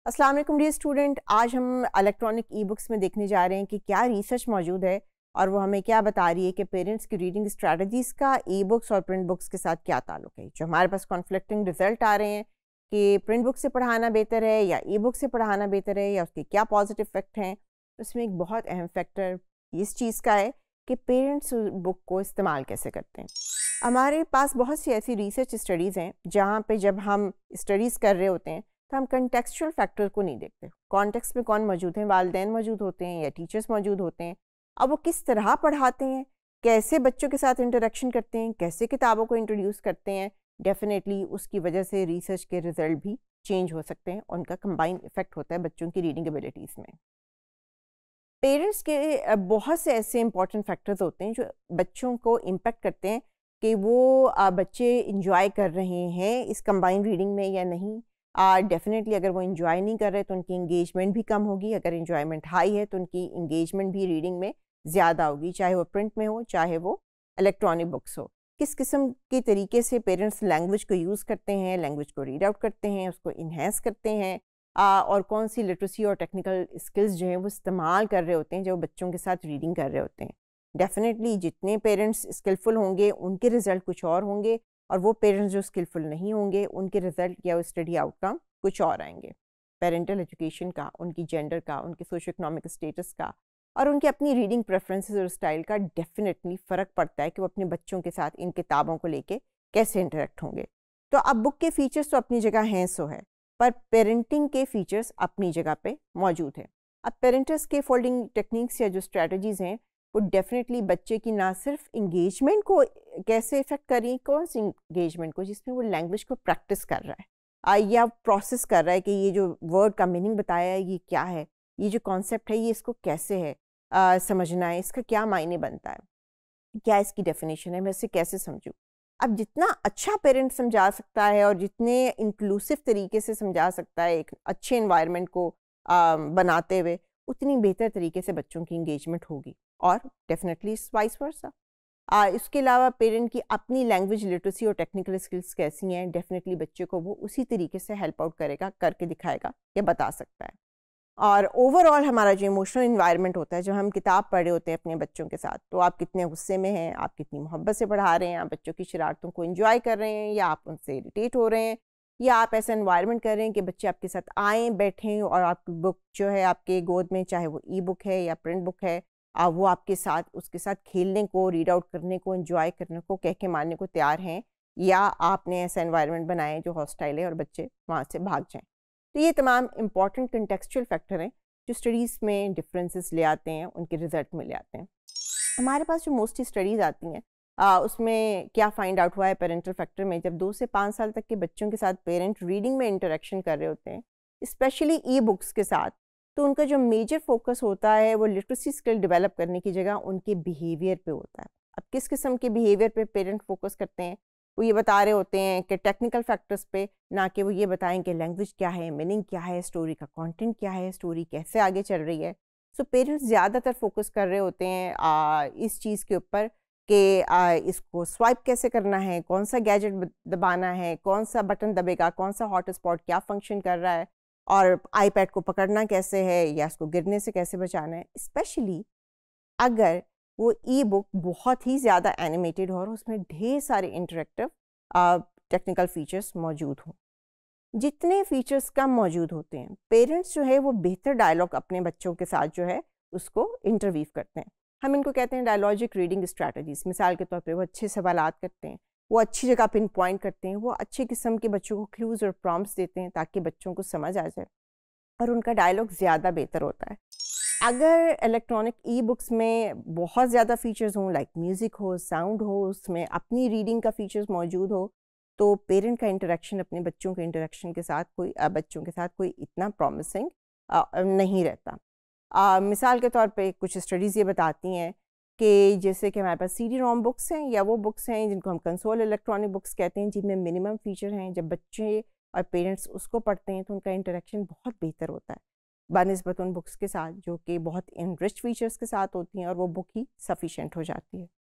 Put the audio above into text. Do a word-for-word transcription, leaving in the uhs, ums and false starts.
अस्सलाम वालेकुम dear student, आज हम इलेक्ट्रॉनिक ई बुक्स में देखने जा रहे हैं कि क्या रिसर्च मौजूद है और वो हमें क्या बता रही है कि पेरेंट्स की रीडिंग स्ट्रेटजीज़ का ई बुक्स और प्रिंट बुक्स के साथ क्या ताल्लुक है। जो हमारे पास कॉन्फ्लिक्टिंग रिजल्ट आ रहे हैं कि प्रिंट बुक से पढ़ाना बेहतर है या ई बुक से पढ़ाना बेहतर है या उसके क्या पॉजिटिव इफेक्ट हैं, उसमें एक बहुत अहम फैक्टर इस चीज़ का है कि पेरेंट्स बुक को इस्तेमाल कैसे करते हैं। हमारे पास बहुत सी ऐसी रिसर्च स्टडीज़ हैं जहाँ पे जब हम स्टडीज़ कर रहे होते हैं तो हम कंटेक्सचुअल फैक्टर को नहीं देखते। कॉन्टेक्स्ट में कौन मौजूद है, वालिदैन मौजूद होते हैं या टीचर्स मौजूद होते हैं, अब वो किस तरह पढ़ाते हैं, कैसे बच्चों के साथ इंटरेक्शन करते हैं, कैसे किताबों को इंट्रोड्यूस करते हैं, डेफिनेटली उसकी वजह से रिसर्च के रिजल्ट भी चेंज हो सकते हैं। उनका कंबाइन इफेक्ट होता है बच्चों की रीडिंग एबिलिटीज़ में। पेरेंट्स के बहुत से ऐसे इंपॉर्टेंट फैक्टर्स होते हैं जो बच्चों को इम्पेक्ट करते हैं कि वो बच्चे इंजॉय कर रहे हैं इस कंबाइन रीडिंग में या नहीं। डेफिनेटली uh, अगर वो इंजॉय नहीं कर रहे तो उनकी इंगेजमेंट भी कम होगी, अगर इंजॉयमेंट हाई है तो उनकी इंगेजमेंट भी रीडिंग में ज़्यादा होगी, चाहे वो प्रिंट में हो चाहे वो इलेक्ट्रॉनिक बुक्स हो। किस किस्म के तरीके से पेरेंट्स लैंग्वेज को यूज़ करते हैं, लैंग्वेज को रीड आउट करते हैं, उसको इन्हेंस करते हैं, uh, और कौन सी लिटरेसी और टेक्निकल स्किल्स जो हैं वो इस्तेमाल कर रहे होते हैं जब बच्चों के साथ रीडिंग कर रहे होते हैं। डेफिनेटली जितने पेरेंट्स स्किलफुल होंगे उनके रिजल्ट कुछ और होंगे और वो पेरेंट्स जो स्किलफुल नहीं होंगे उनके रिजल्ट या स्टडी आउटकम कुछ और आएंगे। पेरेंटल एजुकेशन का, उनकी जेंडर का, उनके सोशो इकोनॉमिक स्टेटस का और उनकी अपनी रीडिंग प्रेफरेंसेस और स्टाइल का डेफिनेटली फ़र्क पड़ता है कि वो अपने बच्चों के साथ इन किताबों को लेके कैसे इंटरेक्ट होंगे। तो अब बुक के फ़ीचर्स तो अपनी जगह हैं सो है, पर पेरेंटिंग के फ़ीचर्स अपनी जगह पे मौजूद है। अब पेरेंटस के फोल्डिंग टेक्निक्स या जो स्ट्रेटजीज़ हैं वो डेफिनेटली बच्चे की ना सिर्फ इंगेजमेंट को कैसे इफेक्ट कर रही है, कौन सी इंगेजमेंट को जिसमें वो लैंग्वेज को प्रैक्टिस कर रहा है आ, या प्रोसेस कर रहा है कि ये जो वर्ड का मीनिंग बताया है ये क्या है, ये जो कॉन्सेप्ट है ये इसको कैसे है आ, समझना है, इसका क्या मायने बनता है, क्या इसकी डेफिनेशन है, मैं इसे कैसे समझूँ। अब जितना अच्छा पेरेंट समझा सकता है और जितने इंक्लूसिव तरीके से समझा सकता है एक अच्छे इन्वायरमेंट को आ, बनाते हुए, उतनी बेहतर तरीके से बच्चों की इंगेजमेंट होगी और डेफिनेटली वाइस वर्सा। इसके अलावा पेरेंट की अपनी लैंग्वेज लिटरेसी और टेक्निकल स्किल्स कैसी हैं, डेफिनेटली बच्चे को वो उसी तरीके से हेल्प आउट करेगा, करके दिखाएगा या बता सकता है। और ओवरऑल हमारा जो इमोशनल इन्वायरमेंट होता है, जब हम किताब पढ़ रहे होते हैं अपने बच्चों के साथ, तो आप कितने गुस्से में हैं, आप कितनी मोहब्बत से पढ़ा रहे हैं, आप बच्चों की शरारतों को एंजॉय कर रहे हैं या आप उनसे इरिटेट हो रहे हैं, या आप ऐसा इन्वायरमेंट कर रहे हैं कि बच्चे आपके साथ आएँ बैठें और आपकी बुक जो है आपके गोद में, चाहे वो ई बुक है या प्रिंट बुक है, आ, वो आपके साथ उसके साथ खेलने को, रीड आउट करने को, एंजॉय करने को, कह के मारने को तैयार हैं, या आपने ऐसा एनवायरनमेंट बनाया जो हॉस्टाइल है और बच्चे वहाँ से भाग जाएं। तो ये तमाम इंपॉर्टेंट कंटेक्चुअल फैक्टर हैं जो स्टडीज़ में डिफरेंसेस ले आते हैं, उनके रिजल्ट में ले आते हैं। हमारे पास जो मोस्टली स्टडीज़ आती हैं आ, उसमें क्या फाइंड आउट हुआ है पेरेंटल फैक्टर में, जब दो से पाँच साल तक के बच्चों के साथ पेरेंट रीडिंग में इंटरेक्शन कर रहे होते हैं, स्पेशली ई बुक्स के साथ, तो उनका जो मेजर फोकस होता है वो लिटरेसी स्किल डेवलप करने की जगह उनके बिहेवियर पे होता है। अब किस किस्म के बिहेवियर पे पेरेंट फोकस करते हैं, वो ये बता रहे होते हैं कि टेक्निकल फैक्टर्स पे, ना कि वो ये बताएं कि लैंग्वेज क्या है, मीनिंग क्या है, स्टोरी का कंटेंट क्या है, स्टोरी कैसे आगे चल रही है। सो पेरेंट्स ज़्यादातर फोकस कर रहे होते हैं आ, इस चीज़ के ऊपर कि आ, इसको स्वाइप कैसे करना है, कौन सा गैजेट दबाना है, कौन सा बटन दबेगा, कौन सा हॉटस्पॉट क्या फंक्शन कर रहा है, और आईपैड को पकड़ना कैसे है या उसको गिरने से कैसे बचाना है। स्पेशली अगर वो ई बुक बहुत ही ज़्यादा एनिमेटेड हो और उसमें ढेर सारे इंटरेक्टिव टेक्निकल फीचर्स मौजूद हों। जितने फीचर्स कम मौजूद होते हैं, पेरेंट्स जो है वो बेहतर डायलॉग अपने बच्चों के साथ जो है उसको इंटरवीव करते हैं। हम इनको कहते हैं डायलॉजिक रीडिंग स्ट्रैटेजीज। मिसाल के तौर पे वो अच्छे सवालात करते हैं, वो अच्छी जगह पिन पॉइंट करते हैं, वो अच्छे किस्म के बच्चों को क्लूज और प्रॉम्प्ट्स देते हैं ताकि बच्चों को समझ आ जाए और उनका डायलॉग ज़्यादा बेहतर होता है। अगर इलेक्ट्रॉनिक ई बुक्स में बहुत ज़्यादा फीचर्स हों, लाइक म्यूज़िक हो, साउंड हो, उसमें अपनी रीडिंग का फीचर्स मौजूद हो, तो पेरेंट का इंटरेक्शन अपने बच्चों के इंटरेक्शन के साथ कोई बच्चों के साथ कोई इतना प्रॉमिसिंग नहीं रहता। आ, मिसाल के तौर पे कुछ स्टडीज़ ये बताती हैं कि जैसे कि हमारे पास सी डी रोम बुक्स हैं या वो बुक्स हैं जिनको हम कंसोल इलेक्ट्रॉनिक बुक्स कहते हैं, जिनमें मिनिमम फीचर हैं, जब बच्चे और पेरेंट्स उसको पढ़ते हैं तो उनका इंटरेक्शन बहुत बेहतर होता है बनिस्बत उन बुक्स के साथ जो कि बहुत इनरिच्ड फीचर्स के साथ होती हैं और वो बुक ही सफिशेंट हो जाती है।